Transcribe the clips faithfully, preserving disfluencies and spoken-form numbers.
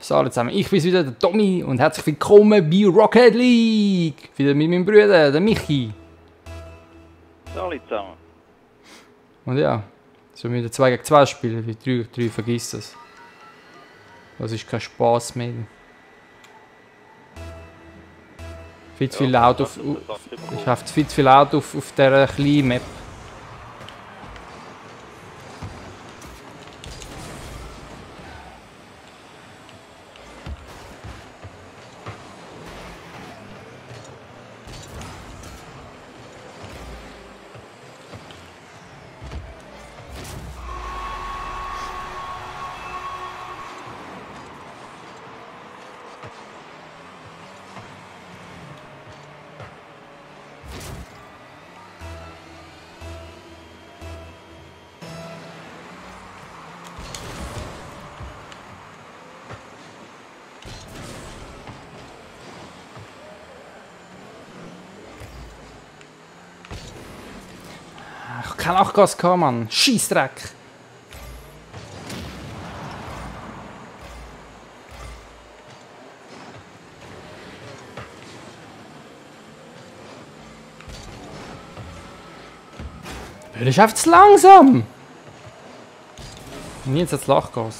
So, alle zusammen, ich bin wieder der Tommy und herzlich willkommen bei Rocket League. Wieder mit meinem Bruder, der Michi. Alle zusammen. Und ja, so wieder zwei gegen zwei spielen, wie drei gegen drei, vergiss das. Das ist kein Spaß mehr. Viel zu viel laut auf, auf ich habe viel zu viel laut auf, auf dieser kleinen Map. Ich kann auch Gas gehabt, Mann. Scheissdreck. Du bist einfach zu langsam. Und jetzt das Lachgas.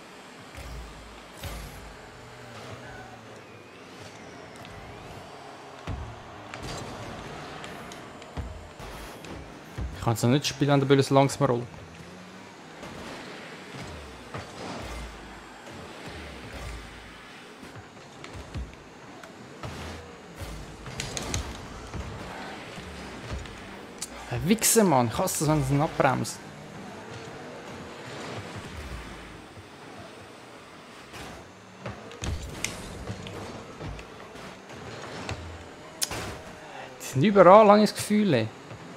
Ich kann es noch nicht spielen, wenn der Böller so langsam rollt. Ein Wichser, Mann. Ich hasse das, wenn es ihn abbremst. Die sind überall, habe ich das Gefühl. Ey.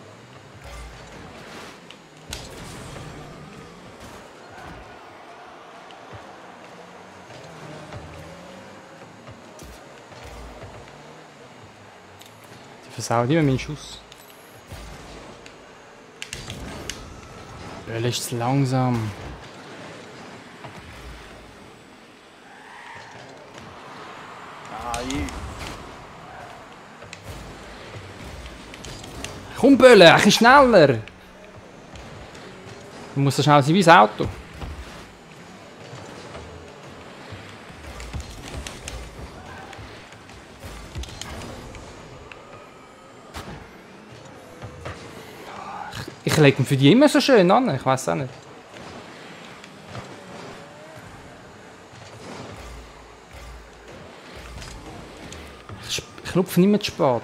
Die versauen immer meinen Schuss. Böller ist zu langsam. Ai. Komm Böller, ein bisschen schneller! Du musst so schnell sein wie das Auto. Ich lege ihn für die immer so schön an, ich weiß auch nicht. Ich knupfe nicht mehr zu spät.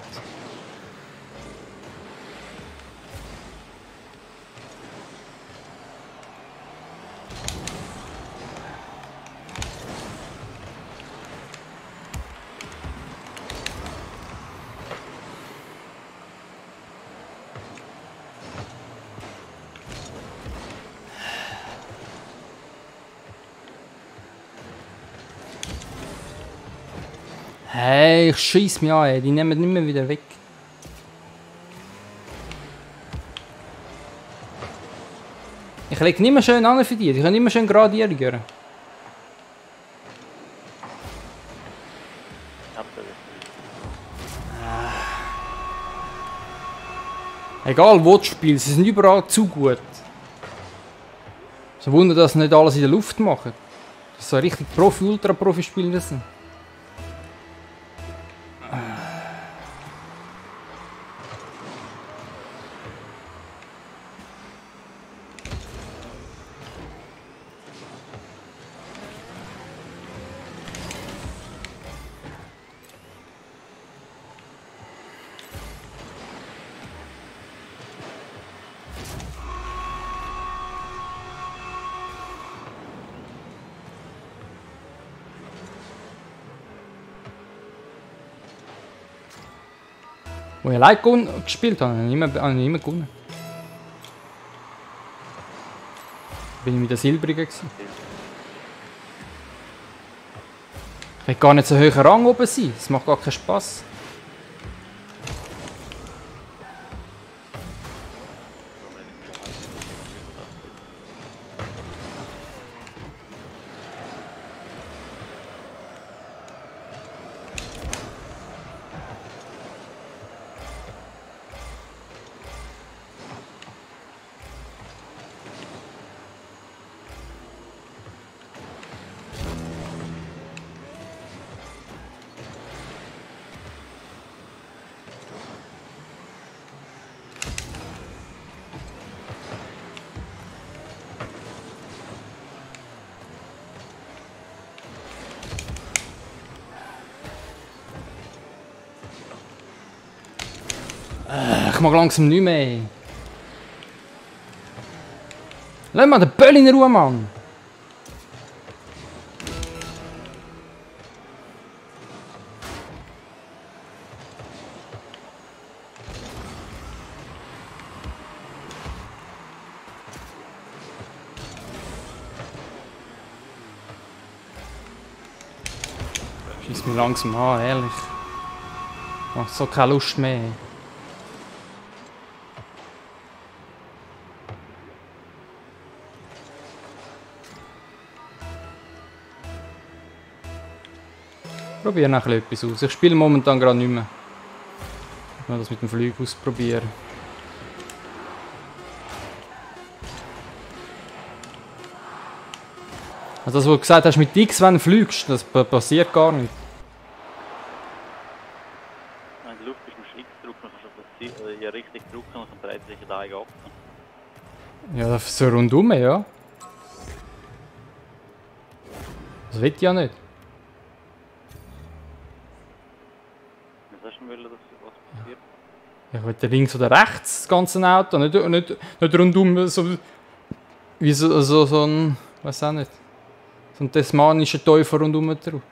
Hey, ich schieß mich an, ey. Die nehmen nicht mehr wieder weg. Ich lege nicht mehr schön an für die, die können immer schön gerade gehen. Egal wo du spielst, sie sind überall zu gut. So Wunder, dass sie nicht alles in der Luft machen. Das ist so richtig Profi, Ultra-Profi-Spiel sind. Wo ich allein gespielt habe, habe ich immer, habe ich immer gewonnen. Bin ich mit der Silbrigen gewesen. Ich will gar nicht so hoher Rang oben sein, das macht gar keinen Spass. Äh, ich mag langsam nicht mehr. Lass mal den Böll in Ruhe, Mann. Schieß mich langsam an, ehrlich. Ich hab so keine Lust mehr. Probiere noch etwas aus. Ich spiele momentan gerade nicht mehr. Ich will das mit dem Flug ausprobieren. Also das, was du gesagt hast mit X, wenn du fliegst, das passiert gar nicht. Wenn du Luft bist, musst du X drücken, dann kannst du das ja richtig drücken, dann dreht sich der Eigen ab. Ja, das ist so rundum, ja. Das will ich ja nicht. Was hast du wollen, dass was passiert? Ich will links oder rechts das ganze Auto, nicht, nicht, nicht rundum so wie so, so, so ein, weiß auch nicht, so ein tasmanischer Teufel rundum drauf.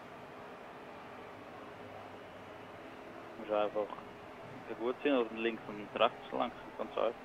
Du musst einfach gut sein oder links und rechts lenken, ganz einfach.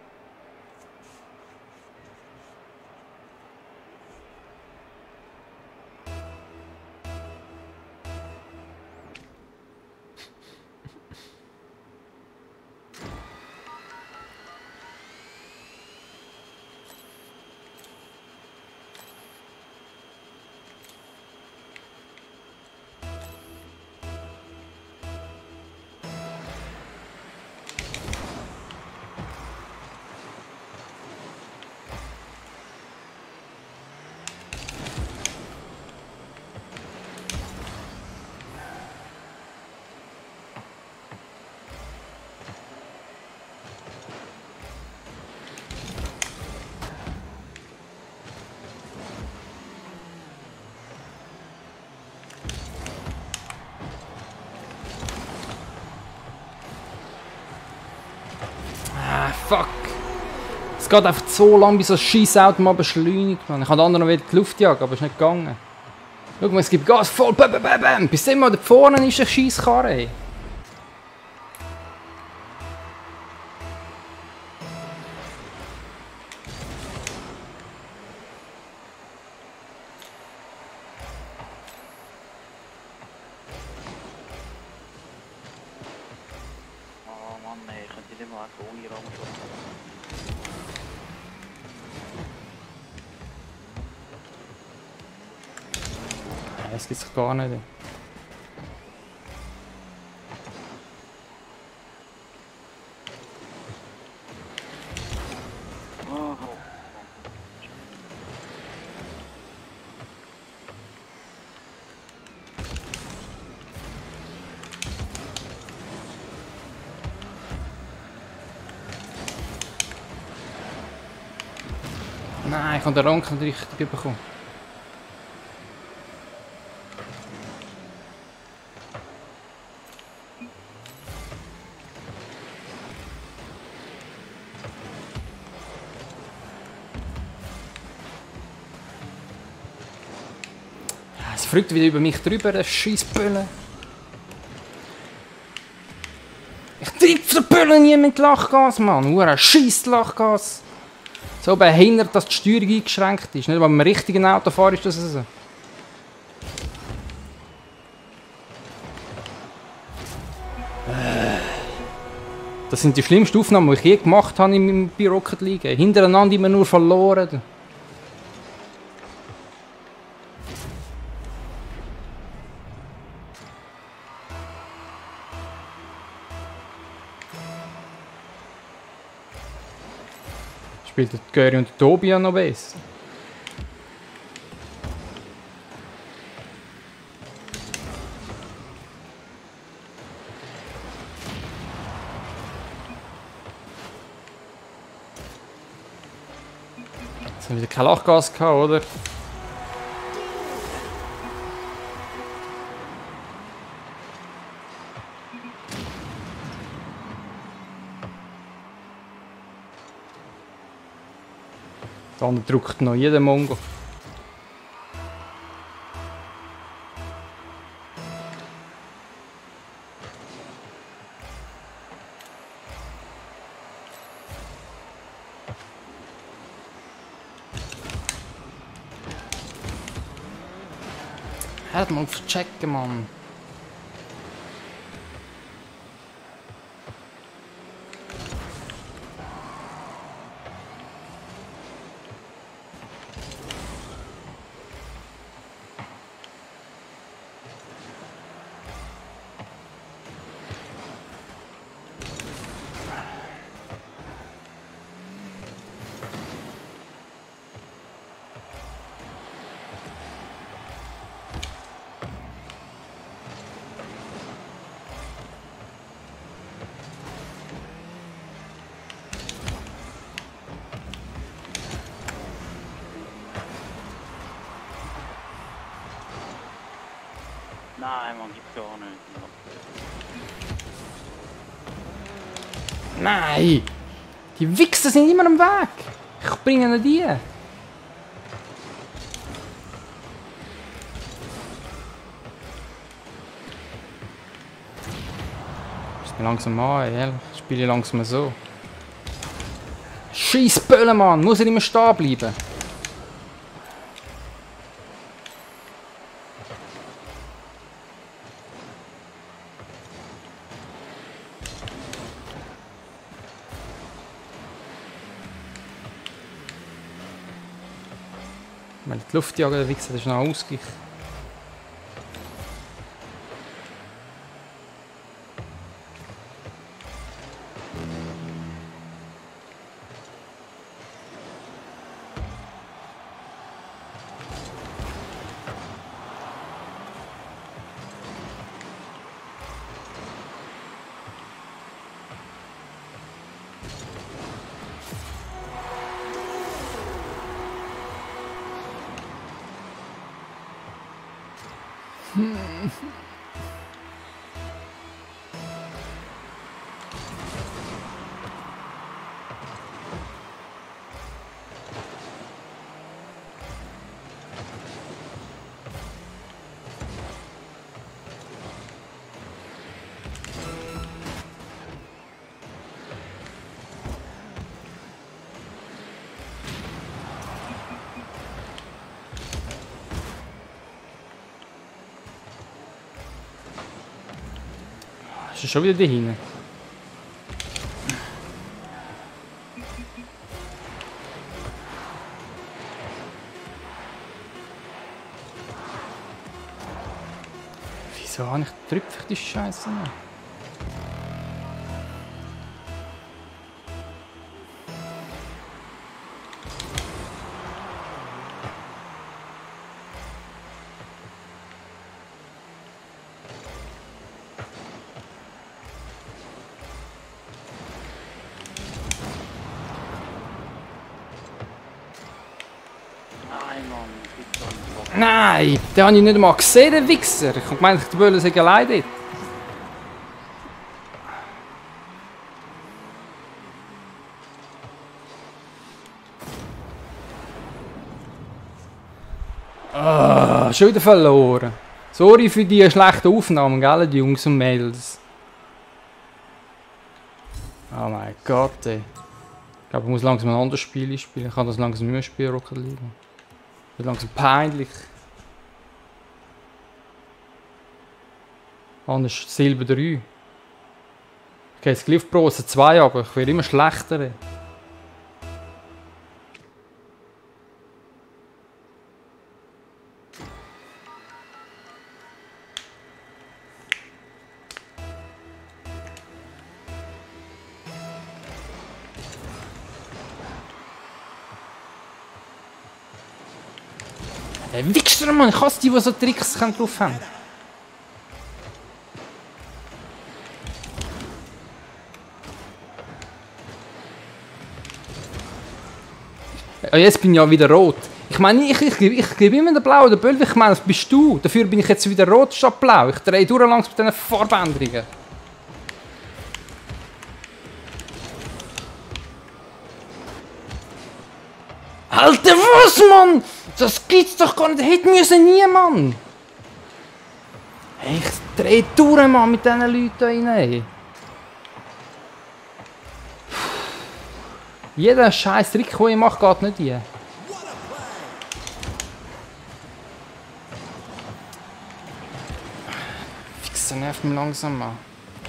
Fuck! Es geht einfach so lang, bis das Scheissauto mal beschleunigt. Man. Ich habe anderen noch wieder die Luft jagen, aber es ist nicht gegangen. Schau mal, es gibt Gas voll, bam, bam, bam, bam. Bis immer da vorne ist eine Scheisskarre. Oh Mann, nee, ich könnte nicht mal einfach ohne Rahmen schlagen. Ja, das gibt es gar nicht. Oh. Nein, ich habe den Rank nicht richtig bekommen. Es fragt wieder über mich drüber, der Scheissbölle. Ich trieb den Böllen nie mit Lachgas, Mann. Ura scheiß Lachgas. So behindert, dass die Steuerung eingeschränkt ist. Nicht, weil beim richtigen Autofahrer ist das so. Das sind die schlimmsten Aufnahmen, die ich je gemacht habe im bei Rocket League. Hintereinander immer nur verloren. Spielt der Göri und der Tobi ja noch besser. Jetzt haben wir wieder kein Lachgas gehabt, oder? Der andere drückt noch jeden Mongo. Halt mal verchecken, Mann. Nein, man, gibt's gar nicht. Nein! Die Wichser sind immer am Weg! Ich bringe ihnen die! Ich langsam an, ehrlich. Ich spiele langsam so. Scheiß Böllen, Mann! Muss er immer stehen bleiben? Weil die Luftjagd der Wichser, das ist noch ein Ausgleich. Ist schon wieder da hinten? Wieso habe ich drückt die Scheiße nicht? Nein, den habe ich nicht mal gesehen, den Wichser. Ich habe gemeint, die Böllen sind allein dort. Ah, schon wieder verloren. Sorry für die schlechten Aufnahmen, gell, die Jungs und Mädels. Oh mein Gott, ey. Ich glaube, ich muss langsam ein anderes Spiel spielen. Ich kann das langsam nicht mehr spielen, Rocket League. Das wird langsam peinlich. Anders Silber drei. Ich gehe jetzt Glyph Pro zwei, aber ich werde immer schlechter. Ey. Der Wichser, Mann! Ich hasse die, die so Tricks drauf haben. Jetzt bin ich ja wieder rot. Ich meine, ich, ich, ich, ich gebe immer den blauen, den Bölw, ich meine, das bist du. Dafür bin ich jetzt wieder rot statt blau. Ich drehe durch langsam mit diesen Farbänderungen. Alter, was, Mann? Das gibt's doch gar nicht. Hätte müssen nie, Mann. Hey, ich dreh durch, Mann, mit diesen Leuten da rein. Ey. Jeder scheiß Trick, den ich mache, geht nicht hier. Fix, das nervt mich langsam, Mann.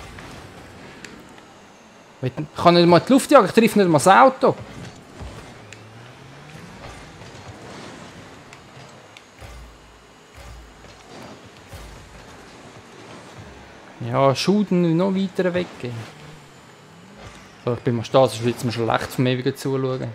Ich kann nicht mal in die Luft jagen, ich treffe nicht mal das Auto. Ja, Schuden noch weiter weggehen. So, ich bin mal stehen, sonst wird es mir schon leicht vom ewigen Zuschauen.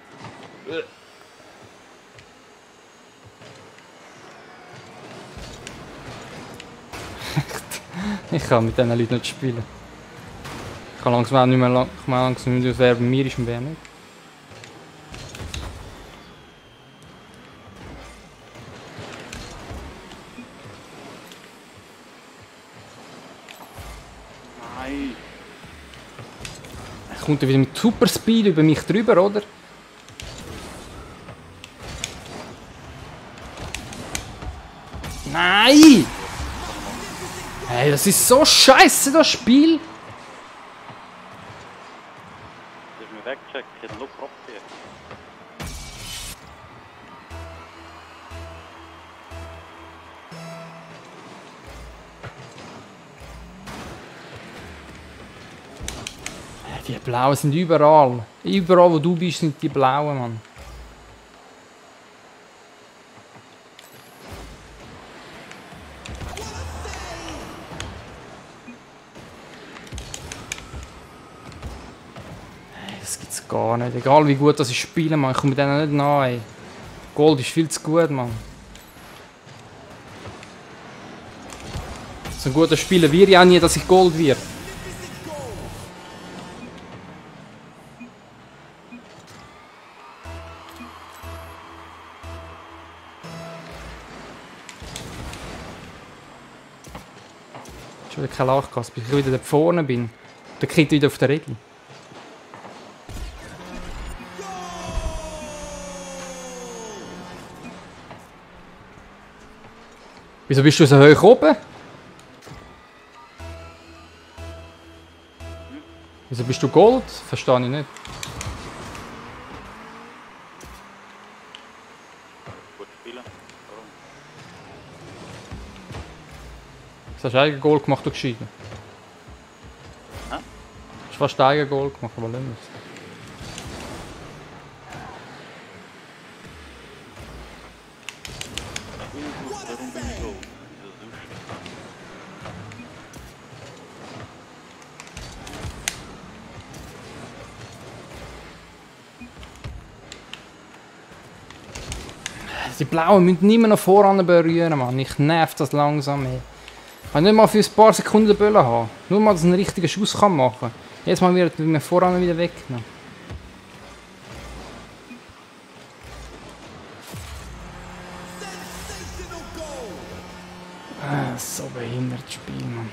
Ich kann mit diesen Leuten nicht spielen. Ich kann langsam auch nicht mehr, lang, ich langsam nicht mehr, wer bei mir ist und wer nicht. Nein. Es kommt wieder mit Superspeed über mich drüber, oder? Nein! Hey, das ist so scheiße, das Spiel! Du hast mich weggecheckt, ich hätte nur Kopf hier. Die Blauen sind überall. Überall, wo du bist, sind die Blauen, Mann. Das gibt's gar nicht. Egal wie gut das ich spiele, Mann. Ich komme mit denen nicht nahe. Gold ist viel zu gut, Mann. So ein guter Spieler wäre ich auch nie, dass ich Gold werde. Schon wieder kein Lachgas, bis ich wieder da vorne bin. Der kriegt wieder auf der Regel. Wieso bist du so hoch oben? Wieso bist du Gold? Verstehe ich nicht. Gut spielen. Warum? Was hast du eigene Goal gemacht, du Gescheiten? Hä? Du hast fast eigene Goal gemacht, aber nicht mehr. Warum bin ich so? Wieso suchst Die Blauen müssen immer noch voran berühren, Mann. Ich nerv das langsam, ey. Ich kann nicht mal für ein paar Sekunden den Böllen haben. Nur mal, dass ich einen richtigen Schuss kann machen kann. Jetzt mal wird mir voran wieder weggenommen. Ah, so behindert das Spiel, Mann.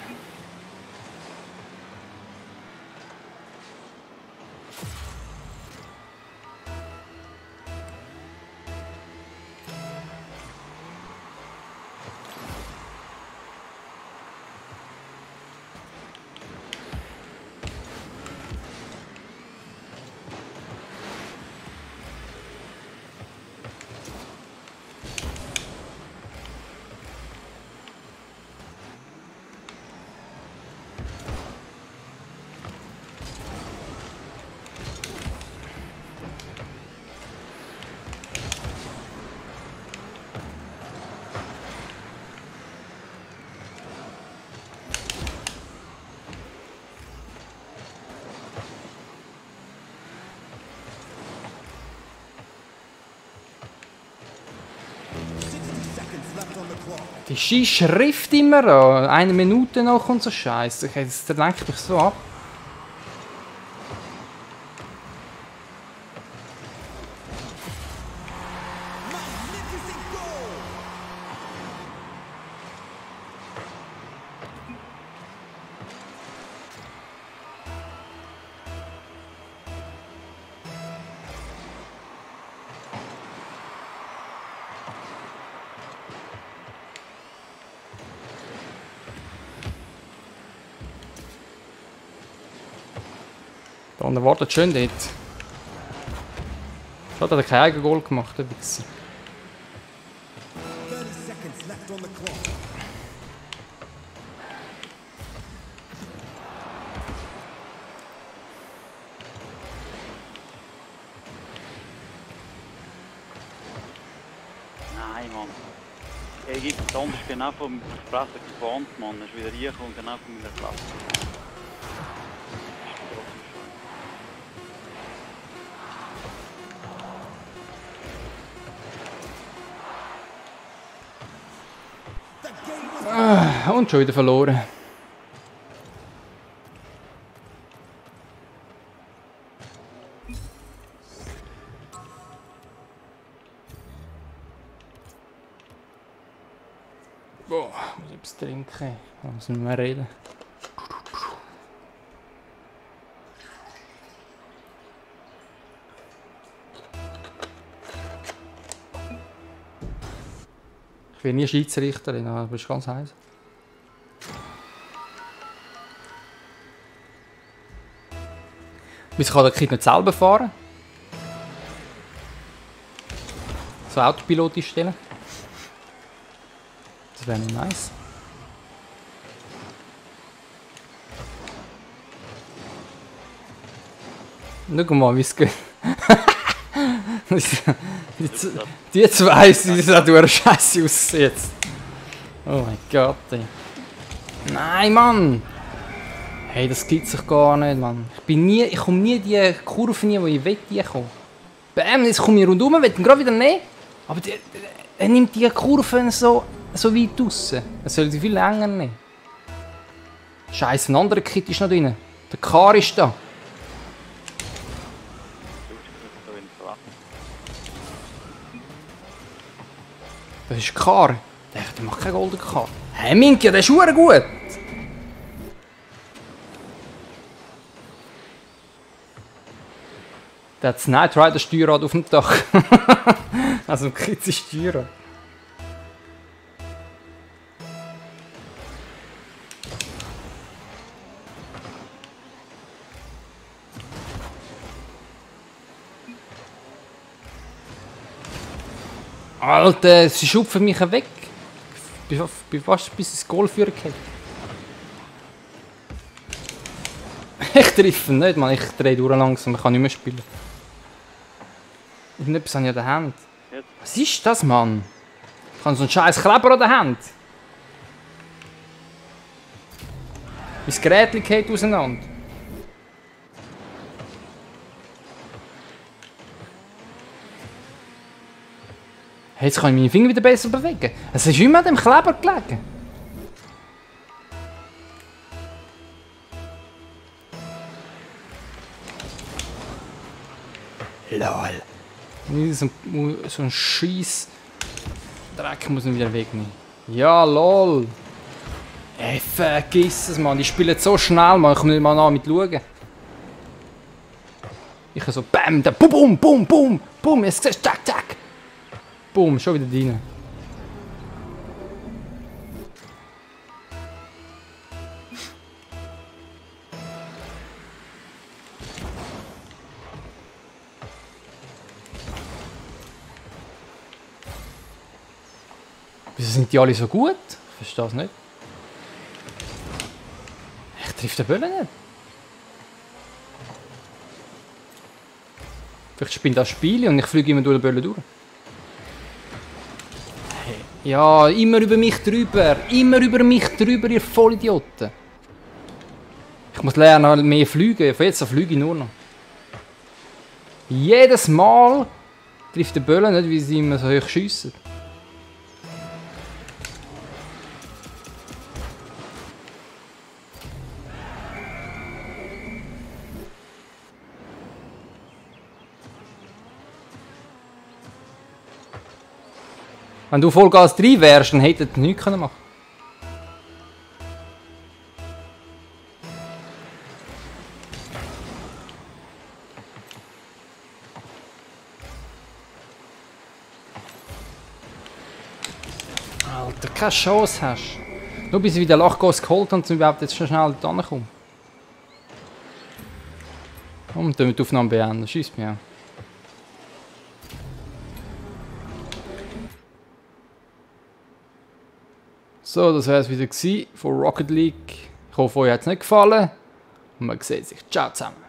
Die scheiß Schrift immer an. Eine Minute noch und so Scheiße. Das lenkt mich so ab. Und er wartet schön dort. Schade, hat er kein eigenes Goal gemacht, der Wichser. Nein, Mann. Er gibt es anders genau vom Fresse gewarnt, Mann. Er ist wieder reingekommen und genau von meiner Klasse. Ah, und schon wieder verloren. Boah, muss ich etwas trinken. Da müssen wir mehr reden. Ich bin nie Schiedsrichterin, aber es ist ganz heiß. Wieso kann der Kind nicht selber fahren? So Autopilot einstellen. Das wäre noch nice. Schau mal, wie es geht. Die, die zwei sind auch durch Scheiße aus jetzt. Oh mein Gott, ey. Nein, Mann! Hey, das gibt sich gar nicht, Mann. Ich bin nie, ich komme nie in die Kurve nie, wo ich will, die kommen. Bäm, jetzt komme ich rundherum, will ihn gerade wieder nehmen. Aber der, er nimmt die Kurven so, so weit raus. Er soll sie viel länger nehmen. Scheiße, ein anderer Kid ist noch drin. Der Kar ist da. Das ist Kar. Der, der macht keinen Golden Kar. Hä, hey, Minky, der ist verdammt gut. Der hat das Knight Rider Steuerrad auf dem Dach. Also ein kritisches Steuerrad. Alter, sie schupfen mich weg. Ich bin fast bis ins Goal führen gekommen. Ich treffe ihn nicht, Mann. Ich drehe durch langsam, ich kann nicht mehr spielen. Irgendetwas habe ich an der Hand. Jetzt. Was ist das, Mann? Ich habe so einen scheiß Kleber an der Hand. Mein Gerät geht auseinander. Hey, jetzt kann ich meine Finger wieder besser bewegen. Es ist immer an dem Kleber gelegen. Lol. So ein, so ein Scheiß Dreck muss ich wieder wegnehmen. Ja, lol. Ey, vergiss es, Mann. Die spielen so schnell, Mann. Ich komme nicht mal nach mit schauen. Ich so bam, da bum, bum, bum, bum, bum. Jetzt siehst du, zack, zack. Bum, schon wieder rein. Wieso sind die alle so gut? Ich verstehe es nicht. Ich treffe den Böllen nicht. Vielleicht spielt das Spiel und ich fliege immer durch den Böllen durch. Hey. Ja, immer über mich drüber. Immer über mich drüber, ihr Vollidioten. Ich muss lernen, mehr fliegen. Von jetzt an fliege ich nur noch. Jedes Mal trifft der Böllen nicht, weil sie immer so hoch schiessen. Wenn du Vollgas drin wärst, dann hätte er nichts machen können. Alter, keine Chance hast. Nur bis ich wieder Lachgas geholt habe, um überhaupt jetzt schon schnell da kommen. Und dann die Aufnahme beenden. Schießt mich auch. So, das wäre es wieder gewesen von Rocket League. Ich hoffe, euch hat es nicht gefallen. Und man sieht sich. Ciao zusammen.